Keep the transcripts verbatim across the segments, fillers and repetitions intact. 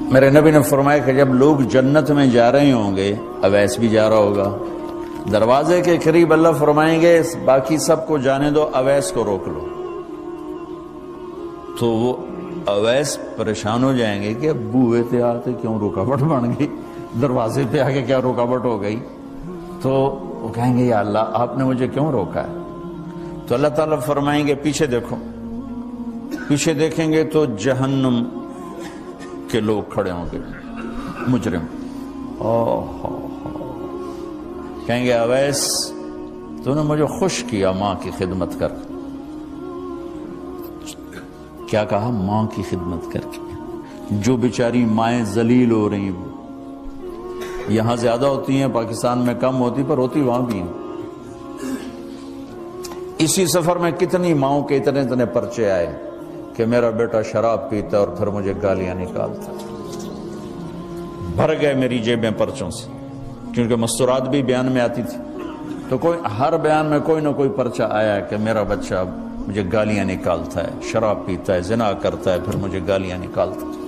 میرے نبی نے فرمایا کہ جب لوگ جنت میں جا رہے ہوں گے، اویس بھی جا رہا ہوگا، دروازے کے قریب اللہ فرمائیں گے باقی سب کو جانے دو، اویس کو روک لو۔ تو وہ اویس پریشان ہو جائیں گے کہ اب بوئے تھے آتے کیوں رکاوٹ بن گئی، دروازے پہ آگے کیا رکاوٹ ہو گئی؟ تو وہ کہیں گے یا اللہ آپ نے مجھے کیوں روکا ہے؟ تو اللہ تعالیٰ فرمائیں گے پیچھے دیکھو، پیچھے دیکھیں گے تو جہنم کے لوگ کھڑے ہوں گے، مجرم۔ اوہ کہیں گے اویس تو نے مجھے خوش کیا ماں کی خدمت کر۔ کیا کہا؟ ماں کی خدمت کر کے۔ جو بیچاری مائیں ذلیل ہو رہی ہیں، یہاں زیادہ ہوتی ہیں، پاکستان میں کم ہوتی، پر ہوتی وہاں بھی ہیں۔ اسی سفر میں کتنی ماؤں کے اتنے اتنے پرچے آئے کہ میرا بیٹا شراب پیتا اور پھر مجھے گالیاں نکالتا، بھر گئے میری جیبیں پرچوں سے، کیونکہ مستورات بھی بیان میں آتی تھی۔ تو کوئی ہر بیان میں کوئی نہ کوئی پرچہ آیا کہ میرا بچہ مجھے گالیاں نکالتا ہے، شراب پیتا ہے، زنا کرتا ہے، پھر مجھے گالیاں نکالتا ہے۔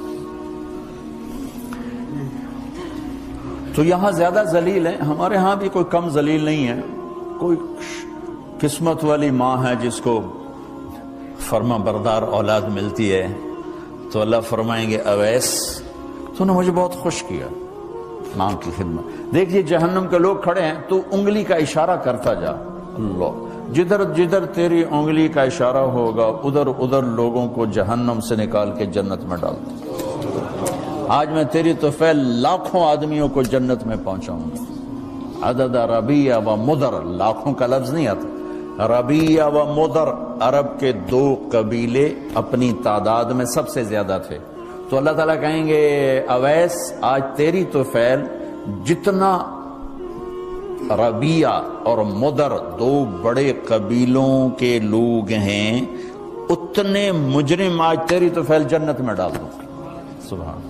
تو یہاں زیادہ ذلیل ہیں، ہمارے ہاں بھی کوئی کم ذلیل نہیں ہے۔ کوئی قسمت والی ماں ہے جس کو فرما بردار اولاد ملتی ہے، تو اللہ فرمائیں گے اویس تو نے مجھے بہت خوش کیا ماں کی خدمت۔ دیکھیے جہنم کے لوگ کھڑے ہیں، تو انگلی کا اشارہ کرتا جا، اللہ جدھر جدھر تیری انگلی کا اشارہ ہوگا ادھر ادھر لوگوں کو جہنم سے نکال کے جنت میں ڈال دیں۔ آج میں تیری طفیل لاکھوں آدمیوں کو جنت میں پہنچاؤں گا۔ عدد ربیہ و مدر، لاکھوں کا لفظ نہیں آتا، ربیہ و مدر عرب کے دو قبیلے اپنی تعداد میں سب سے زیادہ تھے۔ تو اللہ تعالیٰ کہیں گے اویس آج تیری طفیل جتنا ربیہ اور مدر دو بڑے قبیلوں کے لوگ ہیں، اتنے مجرم آج تیری طفیل جنت میں ڈال دوں۔ سبحان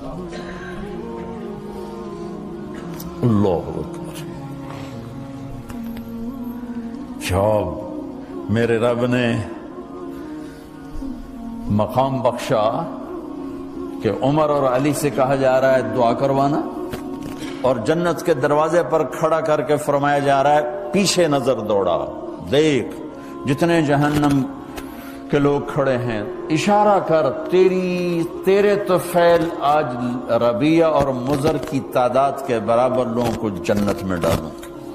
اللہ اکبر۔ جب میرے رب نے مقام بخشا کہ عمر اور علی سے کہا جا رہا ہے دعا کروانا، اور جنت کے دروازے پر کھڑا کر کے فرمایا جا رہا ہے پیچھے نظر دوڑا، دیکھ جتنے جہنم کے لوگ کھڑے ہیں، اشارہ کر تیری تیرے طفیل آج ربیہ اور مضر کی تعداد کے برابر لوگوں کو جنت میں ڈالوں۔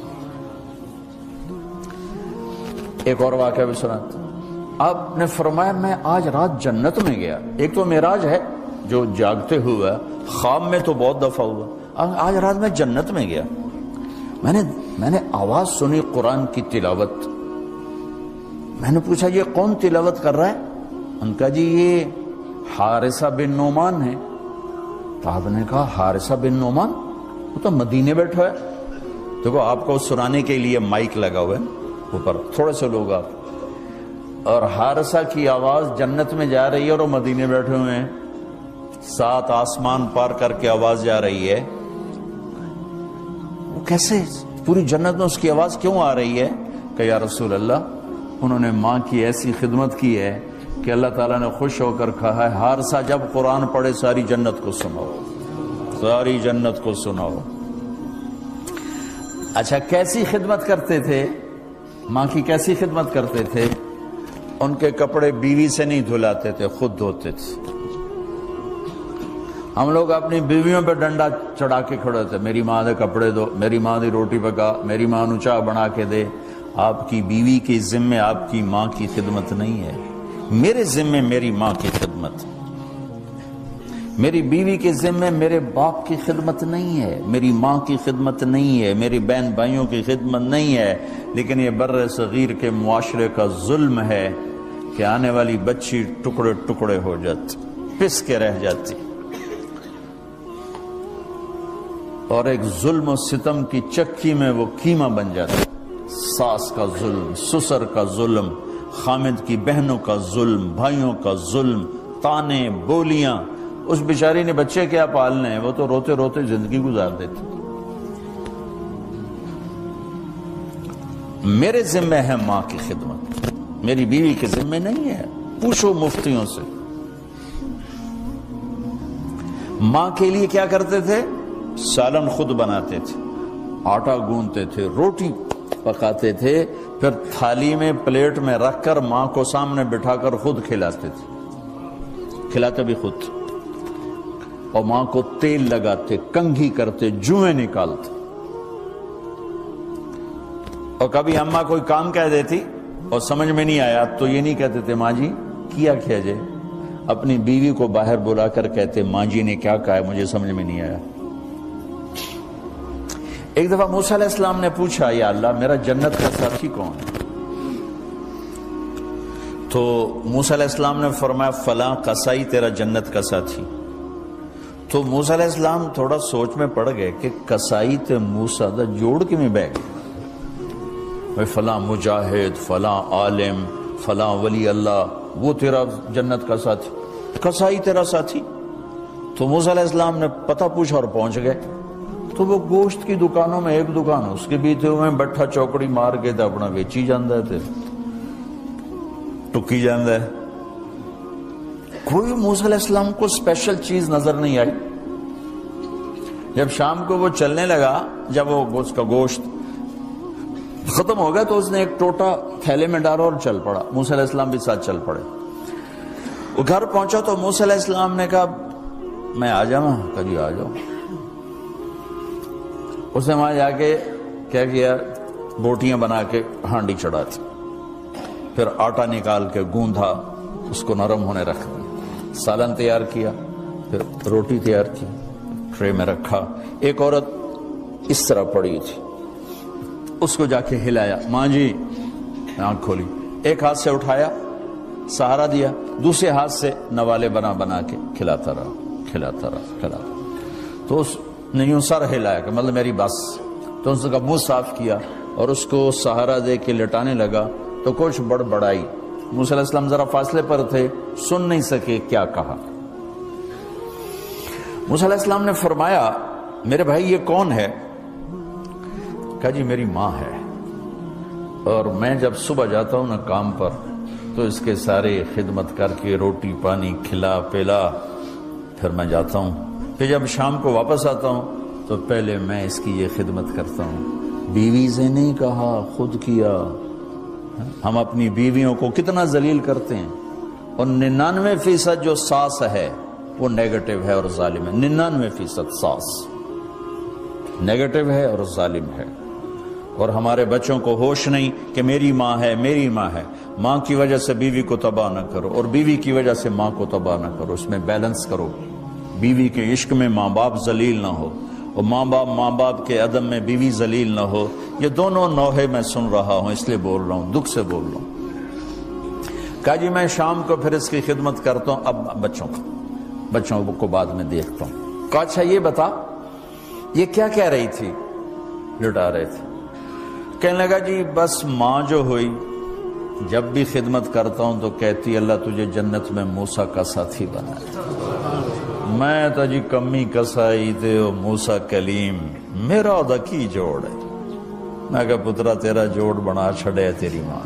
ایک اور واقعہ بھی سنا، آپ نے فرمایا میں آج رات جنت میں گیا۔ ایک تو معراج ہے جو جاگتے ہوئے، خواب میں تو بہت دفعہ ہوا، آج رات میں جنت میں گیا، میں نے میں نے آواز سنی قرآن کی تلاوت۔ میں نے پوچھا یہ کون تلاوت کر رہا ہے؟ ان کا جی یہ حارثہ بن نعمان ہے۔ تو آپ نے کہا حارثہ بن نعمان، وہ تو مدینے بیٹھا ہے۔ دیکھو آپ کو سنانے کے لیے مائک لگا ہوا ہے اوپر، تھوڑے سے لوگ آپ، اور حارثہ کی آواز جنت میں جا رہی ہے اور وہ مدینے بیٹھے ہوئے ہیں، سات آسمان پار کر کے آواز جا رہی ہے۔ وہ کیسے پوری جنت میں اس کی آواز کیوں آ رہی ہے؟ کہ یا رسول اللہ انہوں نے ماں کی ایسی خدمت کی ہے کہ اللہ تعالیٰ نے خوش ہو کر کہا ہے حارثہ جب قرآن پڑھے ساری جنت کو سناؤ، ساری جنت کو سناؤ۔ اچھا کیسی خدمت کرتے تھے ماں کی؟ کیسی خدمت کرتے تھے؟ ان کے کپڑے بیوی سے نہیں دھلاتے تھے، خود دھوتے تھے۔ ہم لوگ اپنی بیویوں پہ ڈنڈا چڑھا کے کھڑے ہوتے، میری ماں دے کپڑے دو، میری ماں دی روٹی پکا، میری ماں نو چاہ بنا کے دے۔ آپ کی بیوی کی ذمہ آپ کی ماں کی خدمت نہیں ہے، میرے ذمہ میری ماں کی خدمت، میری بیوی کے ذمہ میرے باپ کی خدمت نہیں ہے، میری ماں کی خدمت نہیں ہے، میری بہن بھائیوں کی خدمت نہیں ہے۔ لیکن یہ بر صغیر کے معاشرے کا ظلم ہے کہ آنے والی بچی ٹکڑے ٹکڑے ہو جاتی، پس کے رہ جاتی، اور ایک ظلم و ستم کی چکی میں وہ قیمہ بن جاتا۔ ساس کا ظلم، سسر کا ظلم، خامد کی بہنوں کا ظلم، بھائیوں کا ظلم، تانے بولیاں۔ اس بیچاری نے بچے کیا پالنے ہیں، وہ تو روتے روتے زندگی گزار دیتی۔ میرے ذمہ ہے ماں کی خدمت، میری بیوی کے ذمہ نہیں ہے۔ پوچھو مفتیوں سے، ماں کے لیے کیا کرتے تھے؟ سالن خود بناتے تھے، آٹا گوندتے تھے، روٹی پکاتے تھے، پھر تھالی میں پلیٹ میں رکھ کر ماں کو سامنے بٹھا کر خود کھلاتے تھے، کھلاتے بھی خود، اور ماں کو تیل لگاتے، کنگھی کرتے، جوئیں نکالتے۔ اور کبھی اماں کوئی کام کہہ دیتی اور سمجھ میں نہیں آیا تو یہ نہیں کہتے تھے ماں جی کیا کیا جائے، اپنی بیوی کو باہر بلا کر کہتے ماں جی نے کیا کہا ہے مجھے سمجھ میں نہیں آیا۔ ایک دفعہ موسیٰ علیہ السلام نے پوچھا یا اللہ میرا جنت کا ساتھی کون ہے؟ تو موسیٰ علیہ السلام نے فرمایا فلاں قصائی تیرا جنت کا ساتھی۔ تو موسیٰ علیہ السلام تھوڑا سوچ میں پڑ گئے کہ قصائی تے موسیٰ دا جوڑ کی میں بہ گئے، بھئی فلاں مجاہد، فلاں عالم، فلاں ولی اللہ وہ تیرا جنت کا ساتھی، قصائی تیرا ساتھی۔ تو موسیٰ علیہ السلام نے پتہ پوچھا اور پہنچ گئے۔ تو وہ گوشت کی دکانوں میں ایک دکان اس کے بھی تھے، میں بٹھا چوکڑی مار کے تھا اپنا بیچی جاندہ تھے، ٹکی جاندہ ہے۔ کوئی موسیٰ علیہ السلام کو اسپیشل چیز نظر نہیں آئی۔ جب شام کو وہ چلنے لگا، جب وہ گوشت کا گوشت ختم ہو گیا تو اس نے ایک ٹوٹا تھیلے میں ڈالا اور چل پڑا، موسیٰ علیہ السلام بھی ساتھ چل پڑے۔ وہ گھر پہنچا تو موسیٰ علیہ السلام نے کہا میں آ جاؤں؟ کہا جی آ جاؤ۔ اس نے وہاں جا کے کیا کیا، بوٹیاں بنا کے ہانڈی چڑھا دی، پھر آٹا نکال کے گوندھا، اس کو نرم ہونے رکھ دیا، سالن تیار کیا، پھر روٹی تیار کی، ٹرے میں رکھا۔ ایک عورت اس طرح پڑی تھی، اس کو جا کے ہلایا، ماں جی، آنکھ کھولی، ایک ہاتھ سے اٹھایا، سہارا دیا، دوسرے ہاتھ سے نوالے بنا بنا کے کھلاتا رہا کھلاتا رہا کھلاتا رہا۔ تو اس نے یوں سر ہلایا کہ مطلب میری بس۔ تو اس کا منہ صاف کیا اور اس کو سہارا دے کے لٹانے لگا تو کچھ بڑ بڑائی۔ موسیٰ علیہ السلام ذرا فاصلے پر تھے، سن نہیں سکے کیا کہا۔ موسیٰ علیہ السلام نے فرمایا میرے بھائی یہ کون ہے؟ کہا جی میری ماں ہے، اور میں جب صبح جاتا ہوں نا کام پر تو اس کے سارے خدمت کر کے روٹی پانی کھلا پلا پھر میں جاتا ہوں، پھر جب شام کو واپس آتا ہوں تو پہلے میں اس کی یہ خدمت کرتا ہوں۔ بیوی سے نہیں کہا، خود کیا۔ ہم اپنی بیویوں کو کتنا ذلیل کرتے ہیں، اور ننانوے فیصد جو ساس ہے وہ نیگیٹو ہے اور ظالم ہے۔ ننانوے فیصد ساس نیگیٹو ہے اور ظالم ہے، اور ہمارے بچوں کو ہوش نہیں کہ میری ماں ہے میری ماں ہے۔ ماں کی وجہ سے بیوی کو تباہ نہ کرو، اور بیوی کی وجہ سے ماں کو تباہ نہ کرو، اس میں بیلنس کرو۔ بیوی کے عشق میں ماں باپ ذلیل نہ ہو، اور ماں باپ ماں باپ کے عدم میں بیوی ذلیل نہ ہو۔ یہ دونوں نوحے میں سن رہا ہوں، اس لیے بول رہا ہوں، دکھ سے بول رہا ہوں۔ کہا جی میں شام کو پھر اس کی خدمت کرتا ہوں، اب بچوں کو بچوں کو بعد میں دیکھتا ہوں۔ کہا اچھا یہ بتا یہ کیا کہہ رہی تھی؟ لٹا رہے تھے۔ کہنے لگا جی بس ماں جو ہوئی جب بھی خدمت کرتا ہوں تو کہتی اللہ تجھے جنت میں موسیٰ کا ساتھی بنا۔ میں تو جی کمی کسائی تے او موسیٰ کلیم، میرا دا کی جوڑ ہے۔ میں کہا پترا تیرا جوڑ بنا چھڑے تیری ماں۔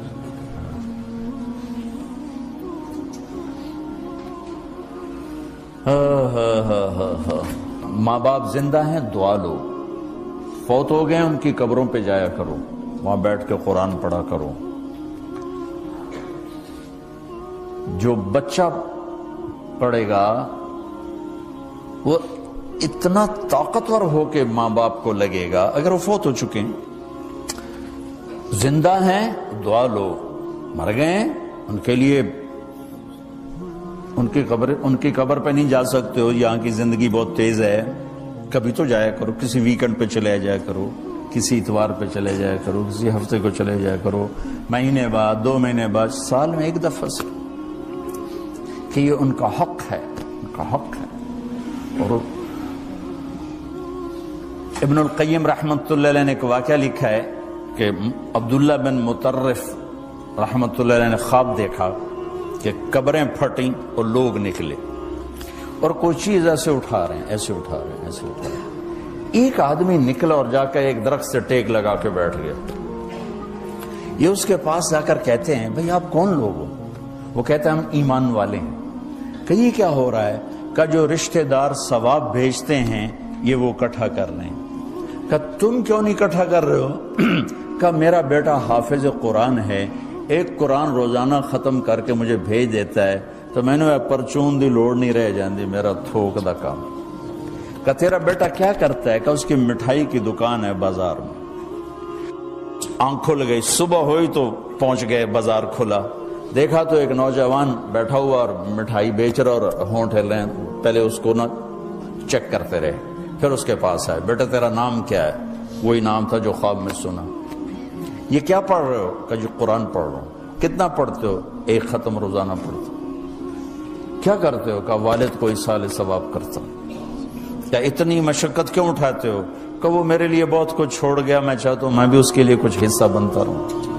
ماں باپ زندہ ہیں دعا لو، فوت ہو گئے ان کی قبروں پہ جایا کرو، وہاں بیٹھ کے قرآن پڑھا کرو۔ جو بچہ پڑھے گا وہ اتنا طاقتور ہو کے ماں باپ کو لگے گا، اگر وہ فوت ہو چکے ہیں۔ زندہ ہیں دعا لو، مر گئے ہیں ان کے لیے ان کی قبر ان کی قبر پہ نہیں جا سکتے ہو، یہاں کی زندگی بہت تیز ہے، کبھی تو جایا کرو، کسی ویکنڈ پہ چلے جایا کرو، کسی اتوار پہ چلے جایا کرو، کسی ہفتے کو چلے جایا کرو، مہینے بعد، دو مہینے بعد، سال میں ایک دفعہ سے، کہ یہ ان کا حق ہے، ان کا حق ہے۔ اور ابن القیم رحمت اللہ علیہ نے ایک واقعہ لکھا ہے کہ عبداللہ بن مطرف رحمت اللہ علیہ نے خواب دیکھا کہ قبریں پھٹیں اور لوگ نکلے اور کوئی چیز ایسے اٹھا رہے ہیں ایسے اٹھا رہے ہیں ایسے اٹھا رہے ہیں۔ ایک آدمی نکلا اور جا کر ایک درخت سے ٹیک لگا کے بیٹھ گیا۔ یہ اس کے پاس جا کر کہتے ہیں بھئی آپ کون لوگ ہو؟ وہ کہتے ہیں ہم ایمان والے ہیں۔ کہ یہ کیا ہو رہا ہے؟ کہ جو رشتہ دار ثواب بھیجتے ہیں یہ وہ اکٹھا کر رہے ہیں۔ کہ تم کیوں نہیں اکٹھا کر رہے ہو؟ کہ میرا بیٹا حافظ قرآن ہے، ایک قرآن روزانہ ختم کر کے مجھے بھیج دیتا ہے، تو میں نے پرچون دی لوڑ نہیں رہ جاندی، میرا تھوک دا کام۔ کہ تیرا بیٹا کیا کرتا ہے؟ کہ اس کی مٹھائی کی دکان ہے بازار میں۔ آنکھ کھل گئی، صبح ہوئی تو پہنچ گئے، بازار کھلا، دیکھا تو ایک نوجوان بیٹھا ہوا اور مٹھائی بیچ رہا اور ہونٹ ہل رہے ہیں۔ پہلے اس کو نہ چیک کرتے رہے، پھر اس کے پاس آئے، بیٹا تیرا نام کیا ہے؟ وہی نام تھا جو خواب میں سنا۔ یہ کیا پڑھ رہے ہو؟ کہ جو قرآن پڑھ رہا ہوں۔ کتنا پڑھتے ہو؟ ایک ختم روزانہ پڑھتے ہو۔ کیا کرتے ہو؟ کہ والد کو ایصال ثواب کرتا ہوں۔ کیا اتنی مشقت کیوں اٹھاتے ہو؟ کہ وہ میرے لیے بہت کچھ چھوڑ گیا، میں چاہتا ہوں میں بھی اس کے لیے کچھ حصہ بنتا رہوں۔